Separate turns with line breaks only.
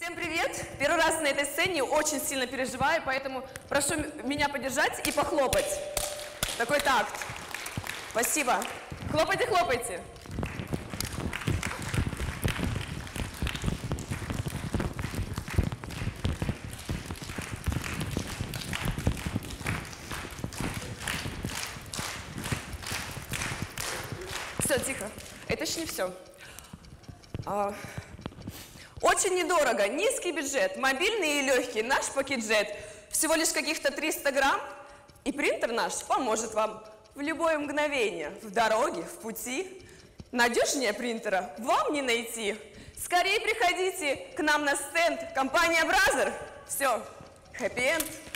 Всем привет! Первый раз на этой сцене, очень сильно переживаю, поэтому прошу меня поддержать и похлопать. Такой такт. Спасибо. Хлопайте, хлопайте. Все, тихо. Это еще не все. Очень недорого, низкий бюджет, мобильный и легкий, наш пакет-джет. Всего лишь каких-то 300 грамм, и принтер наш поможет вам в любое мгновение, в дороге, в пути. Надежнее принтера вам не найти. Скорее приходите к нам на стенд, компания Бразер. Все, хэппи-энд.